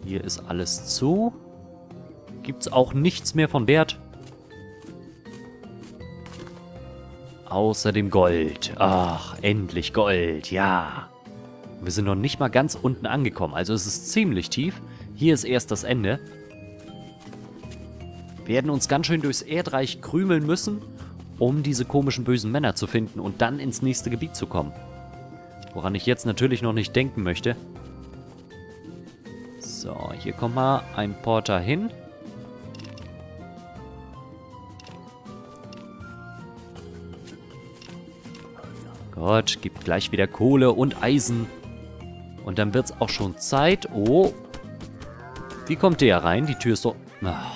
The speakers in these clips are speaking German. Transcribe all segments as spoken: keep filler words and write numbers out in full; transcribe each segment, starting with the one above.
Hier ist alles zu. Gibt's auch nichts mehr von Wert. Außer dem Gold. Ach, endlich Gold, ja. Wir sind noch nicht mal ganz unten angekommen. Also es ist ziemlich tief. Hier ist erst das Ende. Wir werden uns ganz schön durchs Erdreich krümeln müssen, um diese komischen bösen Männer zu finden und dann ins nächste Gebiet zu kommen. Woran ich jetzt natürlich noch nicht denken möchte. So, hier kommt mal ein Porter hin. Gott, gibt gleich wieder Kohle und Eisen. Und dann wird es auch schon Zeit. Oh. Wie kommt der rein? Die Tür ist so... Ach.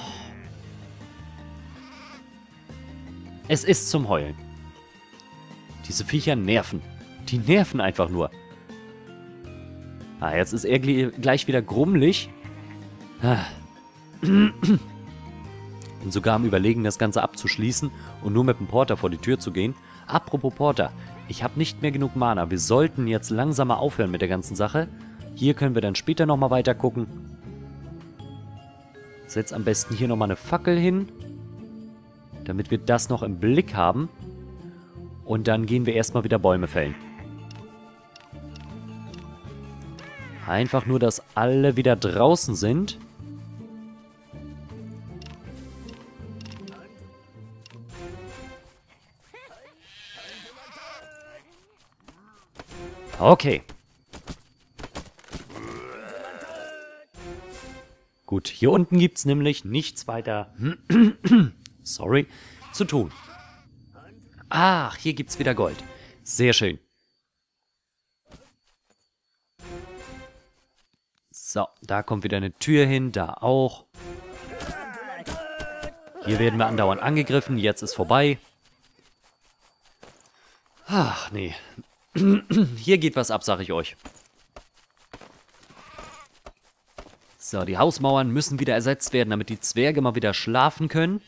Es ist zum Heulen. Diese Viecher nerven. Die nerven einfach nur. Ah, jetzt ist er gleich wieder grummelig. Ah. Und sogar am Überlegen, das Ganze abzuschließen und nur mit dem Porter vor die Tür zu gehen. Apropos Porter, ich habe nicht mehr genug Mana. Wir sollten jetzt langsam mal aufhören mit der ganzen Sache. Hier können wir dann später nochmal weiter gucken. Setz am besten hier nochmal eine Fackel hin, damit wir das noch im Blick haben. Und dann gehen wir erstmal wieder Bäume fällen. Einfach nur, dass alle wieder draußen sind. Okay. Gut, hier unten gibt es nämlich nichts weiter sorry, zu tun. Ach, hier gibt es wieder Gold. Sehr schön. So, da kommt wieder eine Tür hin, da auch. Hier werden wir andauernd angegriffen, jetzt ist vorbei. Ach, nee. Hier geht was ab, sag ich euch. So, die Hausmauern müssen wieder ersetzt werden, damit die Zwerge mal wieder schlafen können.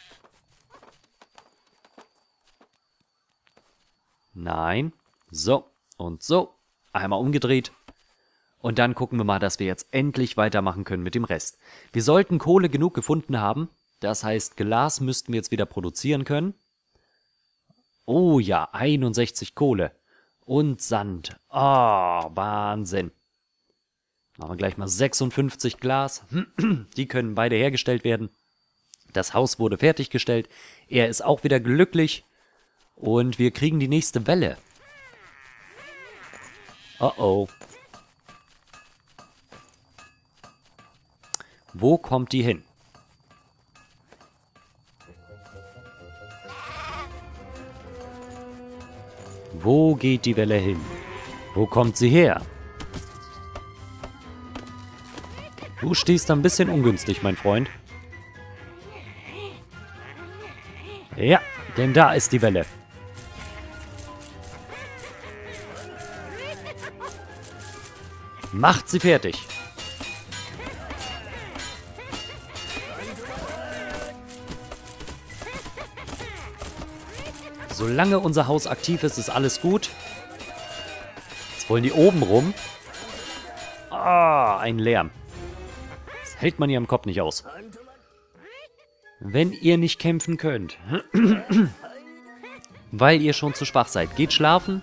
Nein. So und so. Einmal umgedreht. Und dann gucken wir mal, dass wir jetzt endlich weitermachen können mit dem Rest. Wir sollten Kohle genug gefunden haben. Das heißt, Glas müssten wir jetzt wieder produzieren können. Oh ja, einundsechzig Kohle. Und Sand. Oh, Wahnsinn. Machen wir gleich mal sechsundfünfzig Glas. Die können beide hergestellt werden. Das Haus wurde fertiggestellt. Er ist auch wieder glücklich. Und wir kriegen die nächste Welle. Oh oh. Wo kommt die hin? Wo geht die Welle hin? Wo kommt sie her? Du stehst ein bisschen ungünstig, mein Freund. Ja, denn da ist die Welle. Macht sie fertig. Solange unser Haus aktiv ist, ist alles gut. Jetzt wollen die oben rum. Ah, ein Lärm. Das hält man hier im Kopf nicht aus. Wenn ihr nicht kämpfen könnt, weil ihr schon zu schwach seid, geht schlafen.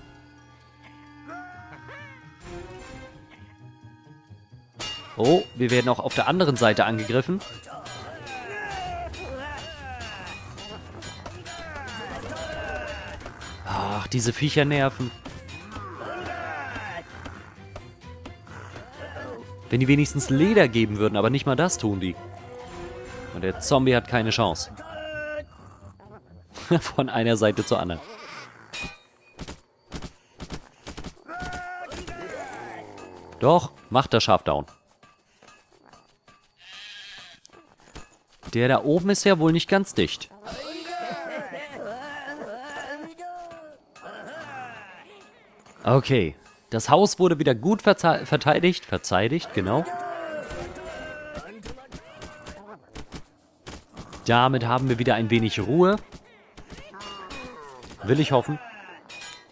Oh, wir werden auch auf der anderen Seite angegriffen. Ach, diese Viecher nerven. Wenn die wenigstens Leder geben würden, aber nicht mal das tun die. Und der Zombie hat keine Chance. Von einer Seite zur anderen. Doch, macht das Schaf down. Der da oben ist ja wohl nicht ganz dicht. Okay, das Haus wurde wieder gut verteidigt. Verteidigt, genau. Damit haben wir wieder ein wenig Ruhe. Will ich hoffen.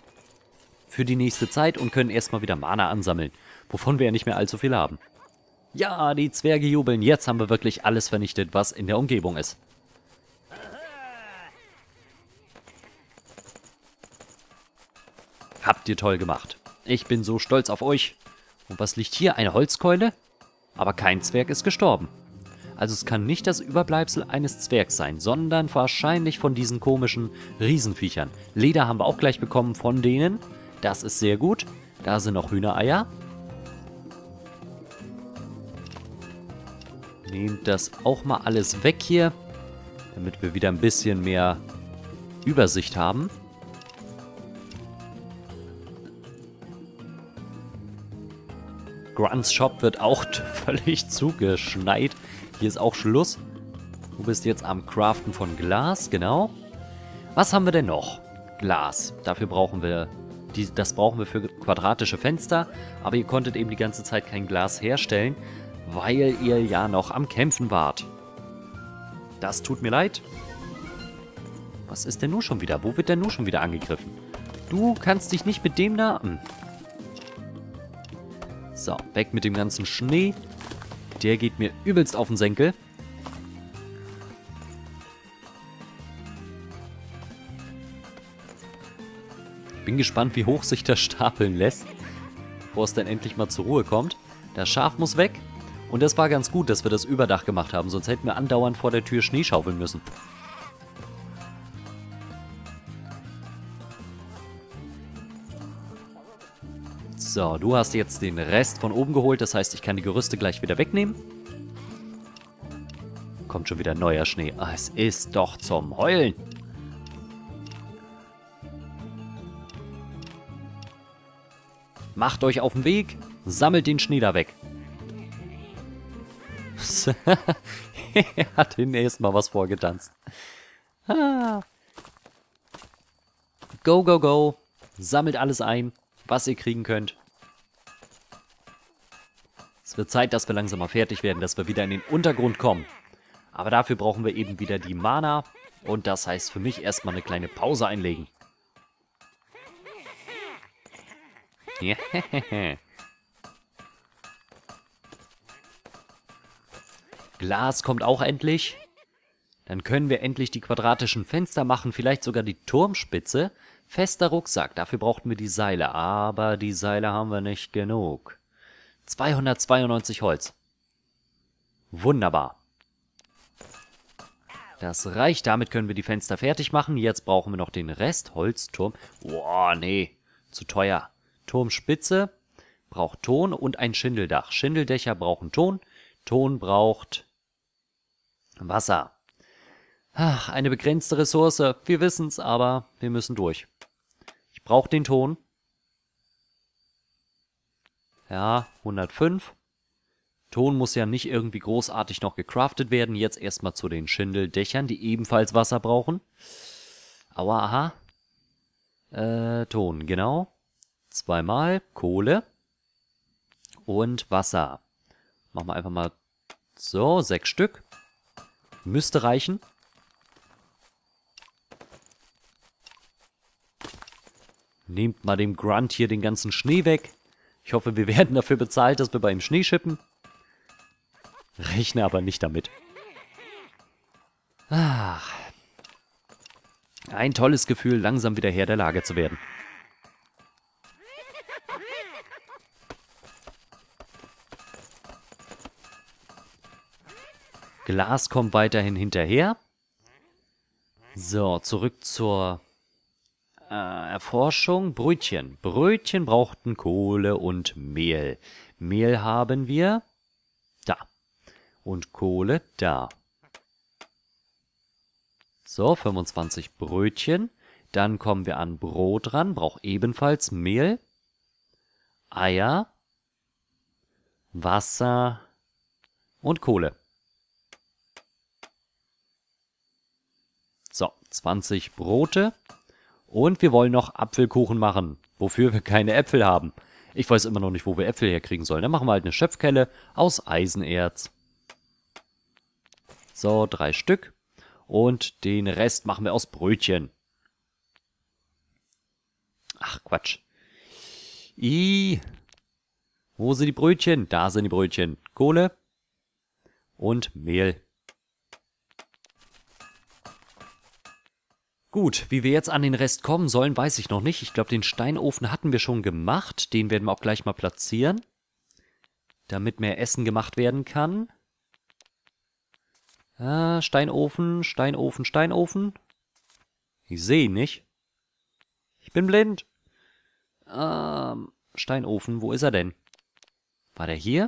Für die nächste Zeit und können erstmal wieder Mana ansammeln. Wovon wir ja nicht mehr allzu viel haben. Ja, die Zwerge jubeln. Jetzt haben wir wirklich alles vernichtet, was in der Umgebung ist. Habt ihr toll gemacht. Ich bin so stolz auf euch. Und was liegt hier? Eine Holzkeule? Aber kein Zwerg ist gestorben. Also es kann nicht das Überbleibsel eines Zwergs sein, sondern wahrscheinlich von diesen komischen Riesenviechern. Leder haben wir auch gleich bekommen von denen. Das ist sehr gut. Da sind noch Hühnereier. Nehmt das auch mal alles weg hier, damit wir wieder ein bisschen mehr Übersicht haben. Grunts Shop wird auch völlig zugeschneit. Hier ist auch Schluss. Du bist jetzt am Craften von Glas, genau. Was haben wir denn noch? Glas. Dafür brauchen wir, die, das brauchen wir für quadratische Fenster. Aber ihr konntet eben die ganze Zeit kein Glas herstellen, weil ihr ja noch am Kämpfen wart. Das tut mir leid. Was ist denn nun schon wieder? Wo wird denn nun schon wieder angegriffen? Du kannst dich nicht mit dem da... Hm. So, weg mit dem ganzen Schnee. Der geht mir übelst auf den Senkel. Bin gespannt, wie hoch sich das stapeln lässt, bevor es dann endlich mal zur Ruhe kommt. Das Schaf muss weg. Und das war ganz gut, dass wir das Überdach gemacht haben, sonst hätten wir andauernd vor der Tür Schnee schaufeln müssen. So, du hast jetzt den Rest von oben geholt, das heißt, ich kann die Gerüste gleich wieder wegnehmen. Kommt schon wieder neuer Schnee. Ah, es ist doch zum Heulen. Macht euch auf den Weg, sammelt den Schnee da weg. Er hat ihnen erstmal was vorgetanzt. Ah. Go, go, go. Sammelt alles ein, was ihr kriegen könnt. Es wird Zeit, dass wir langsam mal fertig werden, dass wir wieder in den Untergrund kommen. Aber dafür brauchen wir eben wieder die Mana. Und das heißt für mich erstmal eine kleine Pause einlegen. Glas kommt auch endlich. Dann können wir endlich die quadratischen Fenster machen, vielleicht sogar die Turmspitze. Fester Rucksack, dafür brauchten wir die Seile, aber die Seile haben wir nicht genug. zweihundertzweiundneunzig Holz. Wunderbar. Das reicht, damit können wir die Fenster fertig machen. Jetzt brauchen wir noch den Rest. Holzturm. Boah, nee, zu teuer. Turmspitze braucht Ton und ein Schindeldach. Schindeldächer brauchen Ton. Ton braucht Wasser. Ach, eine begrenzte Ressource. Wir wissen's, aber wir müssen durch. Ich brauche den Ton. Ja, hundertfünf. Ton muss ja nicht irgendwie großartig noch gecraftet werden. Jetzt erstmal zu den Schindeldächern, die ebenfalls Wasser brauchen. Aua, aha. Äh, Ton, genau. Zweimal Kohle und Wasser. Machen wir einfach mal so, sechs Stück. Müsste reichen. Nehmt mal dem Grunt hier den ganzen Schnee weg. Ich hoffe, wir werden dafür bezahlt, dass wir bei ihm Schnee schippen. Rechne aber nicht damit. Ach. Ein tolles Gefühl, langsam wieder Herr der Lage zu werden. Glas kommt weiterhin hinterher. So, zurück zur äh, Erforschung. Brötchen. Brötchen brauchten Kohle und Mehl. Mehl haben wir da. Und Kohle da. So, fünfundzwanzig Brötchen. Dann kommen wir an Brot ran. Braucht ebenfalls Mehl. Eier. Wasser. Und Kohle. So, zwanzig Brote. Und wir wollen noch Apfelkuchen machen, wofür wir keine Äpfel haben. Ich weiß immer noch nicht, wo wir Äpfel herkriegen sollen. Dann machen wir halt eine Schöpfkelle aus Eisenerz. So, drei Stück. Und den Rest machen wir aus Brötchen. Ach, Quatsch. I. Wo sind die Brötchen? Da sind die Brötchen. Kohle und Mehl. Gut, wie wir jetzt an den Rest kommen sollen, weiß ich noch nicht. Ich glaube, den Steinofen hatten wir schon gemacht. Den werden wir auch gleich mal platzieren, damit mehr Essen gemacht werden kann. Ah, Steinofen, Steinofen, Steinofen. Ich sehe ihn nicht. Ich bin blind. Ähm, Steinofen, wo ist er denn? War der hier?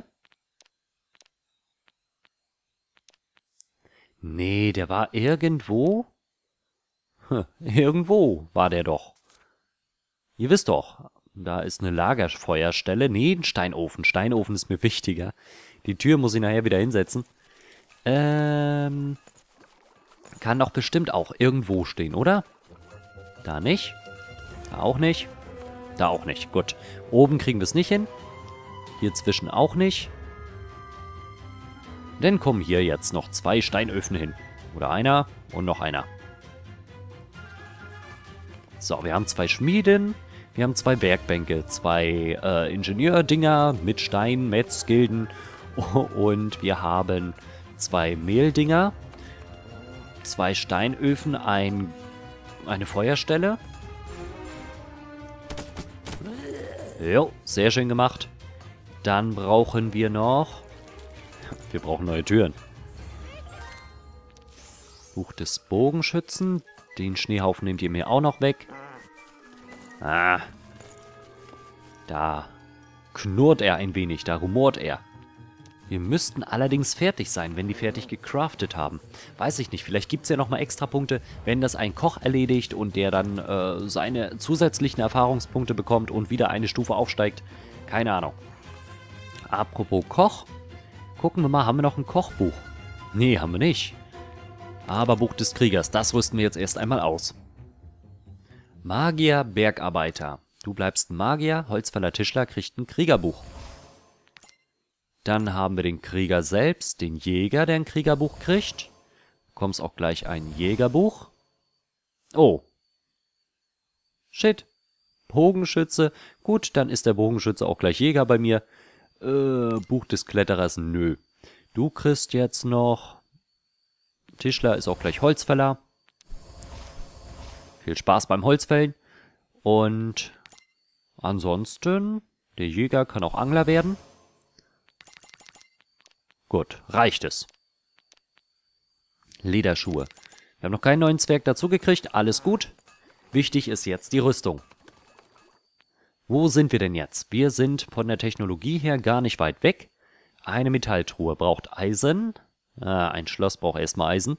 Nee, der war irgendwo. Hm, irgendwo war der doch. Ihr wisst doch, da ist eine Lagerfeuerstelle. Nee, ein Steinofen. Steinofen ist mir wichtiger. Die Tür muss ich nachher wieder hinsetzen. Ähm, kann doch bestimmt auch irgendwo stehen, oder? Da nicht. Da auch nicht. Da auch nicht. Gut. Oben kriegen wir es nicht hin. Hier zwischen auch nicht. Dann kommen hier jetzt noch zwei Steinöfen hin. Oder einer und noch einer. So, wir haben zwei Schmieden. Wir haben zwei Werkbänke. Zwei äh, Ingenieurdinger mit Stein, Metzgilden. Und wir haben zwei Mehldinger. Zwei Steinöfen, ein, eine Feuerstelle. Jo, sehr schön gemacht. Dann brauchen wir noch... Wir brauchen neue Türen. Buch des Bogenschützen. Den Schneehaufen nehmt ihr mir auch noch weg. Ah. Da knurrt er ein wenig, da rumort er. Wir müssten allerdings fertig sein, wenn die fertig gecraftet haben. Weiß ich nicht, vielleicht gibt es ja nochmal extra Punkte, wenn das ein Koch erledigt und der dann äh, seine zusätzlichen Erfahrungspunkte bekommt und wieder eine Stufe aufsteigt. Keine Ahnung. Apropos Koch. Gucken wir mal, haben wir noch ein Kochbuch? Nee, haben wir nicht. Aber Buch des Kriegers, das rüsten wir jetzt erst einmal aus. Magier, Bergarbeiter. Du bleibst ein Magier, Holzfäller, Tischler kriegt ein Kriegerbuch. Dann haben wir den Krieger selbst, den Jäger, der ein Kriegerbuch kriegt. Du bekommst auch gleich ein Jägerbuch. Oh. Shit. Bogenschütze. Gut, dann ist der Bogenschütze auch gleich Jäger bei mir. Äh, Buch des Kletterers, nö. Du kriegst jetzt noch... Tischler ist auch gleich Holzfäller. Viel Spaß beim Holzfällen. Und ansonsten, der Jäger kann auch Angler werden. Gut, reicht es. Lederschuhe. Wir haben noch keinen neuen Zwerg dazugekriegt. Alles gut. Wichtig ist jetzt die Rüstung. Wo sind wir denn jetzt? Wir sind von der Technologie her gar nicht weit weg. Eine Metalltruhe braucht Eisen. Ah, ein Schloss braucht erstmal Eisen.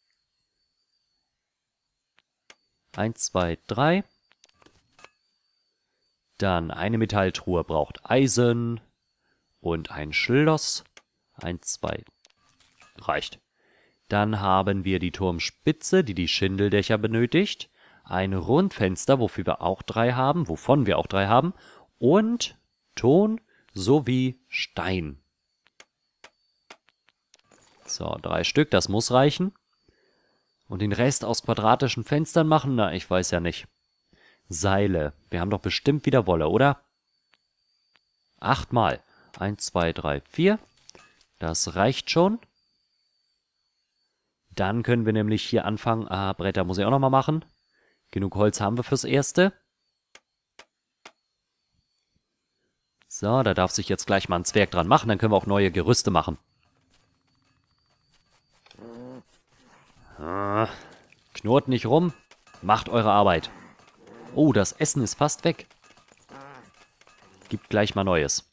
Eins, zwei, drei. Dann eine Metalltruhe braucht Eisen. Und ein Schloss. Eins, zwei. Reicht. Dann haben wir die Turmspitze, die die Schindeldächer benötigt. Ein Rundfenster, wofür wir auch drei haben, wovon wir auch drei haben. Und Ton sowie Stein. So, drei Stück, das muss reichen. Und den Rest aus quadratischen Fenstern machen? Na, ich weiß ja nicht. Seile. Wir haben doch bestimmt wieder Wolle, oder? Achtmal. Eins, zwei, drei, vier. Das reicht schon. Dann können wir nämlich hier anfangen. Ah, Bretter muss ich auch nochmal machen. Genug Holz haben wir fürs Erste. So, da darf sich jetzt gleich mal ein Zwerg dran machen. Dann können wir auch neue Gerüste machen. Ah, knurrt nicht rum. Macht eure Arbeit. Oh, das Essen ist fast weg. Gibt gleich mal Neues.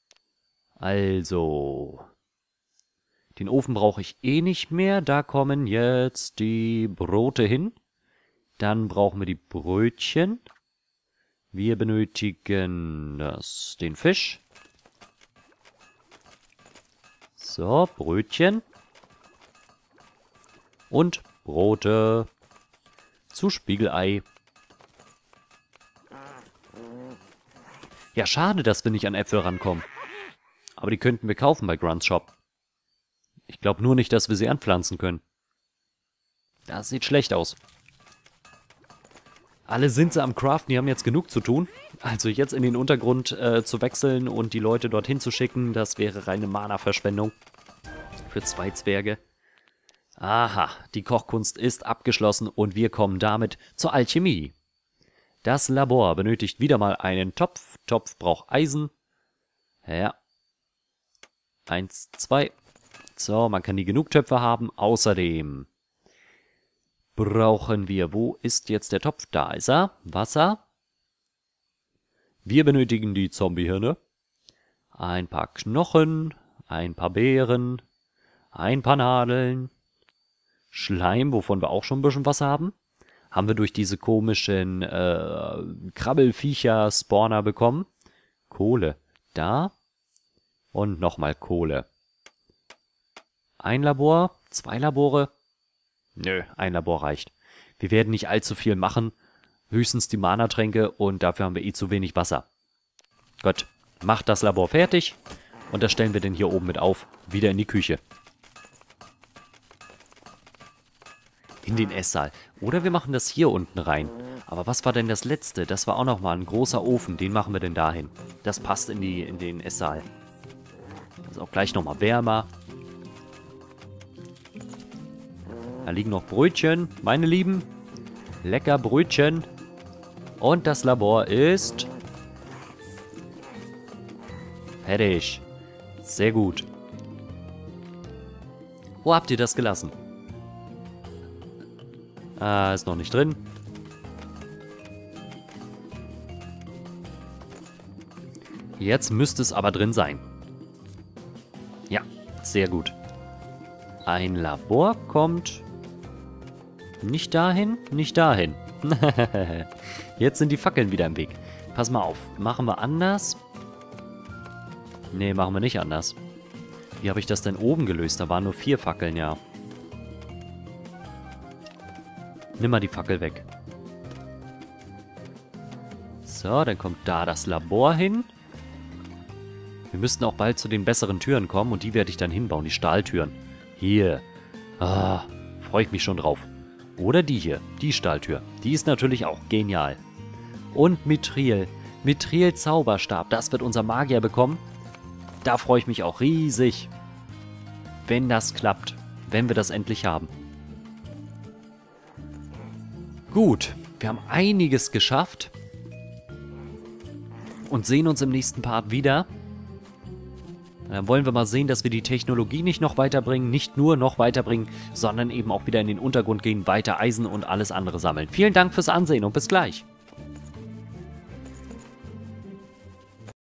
Also... Den Ofen brauche ich eh nicht mehr. Da kommen jetzt die Brote hin. Dann brauchen wir die Brötchen. Wir benötigen das, den Fisch. So, Brötchen. Und Brote. Zu Spiegelei. Ja, schade, dass wir nicht an Äpfel rankommen. Aber die könnten wir kaufen bei Grunts Shop. Ich glaube nur nicht, dass wir sie anpflanzen können. Das sieht schlecht aus. Alle sind sie am Craften, die haben jetzt genug zu tun. Also jetzt in den Untergrund äh, zu wechseln und die Leute dorthin zu schicken, das wäre reine Mana-Verschwendung. Für zwei Zwerge. Aha, die Kochkunst ist abgeschlossen und wir kommen damit zur Alchemie. Das Labor benötigt wieder mal einen Topf. Topf braucht Eisen. Ja. Eins, zwei. So, man kann nie genug Töpfe haben. Außerdem brauchen wir, wo ist jetzt der Topf? Da ist er. Wasser. Wir benötigen die Zombiehirne. Ein paar Knochen. Ein paar Beeren. Ein paar Nadeln. Schleim, wovon wir auch schon ein bisschen was haben. Haben wir durch diese komischen äh, Krabbelfiecher-Spawner bekommen. Kohle. Da. Und nochmal Kohle. Ein Labor. Zwei Labore. Nö, ein Labor reicht. Wir werden nicht allzu viel machen. Höchstens die Mana-Tränke und dafür haben wir eh zu wenig Wasser. Gut, macht das Labor fertig. Und das stellen wir dann hier oben mit auf. Wieder in die Küche. In den Esssaal. Oder wir machen das hier unten rein. Aber was war denn das letzte? Das war auch nochmal ein großer Ofen. Den machen wir denn dahin. Das passt in, die, in den Esssaal. Ist auch gleich nochmal wärmer. Da liegen noch Brötchen, meine Lieben. Lecker Brötchen. Und das Labor ist fertig. Sehr gut. Wo habt ihr das gelassen? Ah, ist noch nicht drin. Jetzt müsste es aber drin sein. Ja, sehr gut. Ein Labor kommt nicht dahin, nicht dahin. Jetzt sind die Fackeln wieder im Weg. Pass mal auf, machen wir anders? Nee, machen wir nicht anders. Wie habe ich das denn oben gelöst? Da waren nur vier Fackeln, ja. Nimm mal die Fackel weg. So, dann kommt da das Labor hin. Wir müssten auch bald zu den besseren Türen kommen und die werde ich dann hinbauen, die Stahltüren. Hier. Ah, freue ich mich schon drauf. Oder die hier, die Stahltür. Die ist natürlich auch genial. Und Mithril. Mithril Zauberstab, das wird unser Magier bekommen. Da freue ich mich auch riesig. Wenn das klappt. Wenn wir das endlich haben. Gut, wir haben einiges geschafft. Und sehen uns im nächsten Part wieder. Dann wollen wir mal sehen, dass wir die Technologie nicht noch weiterbringen, nicht nur noch weiterbringen, sondern eben auch wieder in den Untergrund gehen, weiter Eisen und alles andere sammeln. Vielen Dank fürs Ansehen und bis gleich.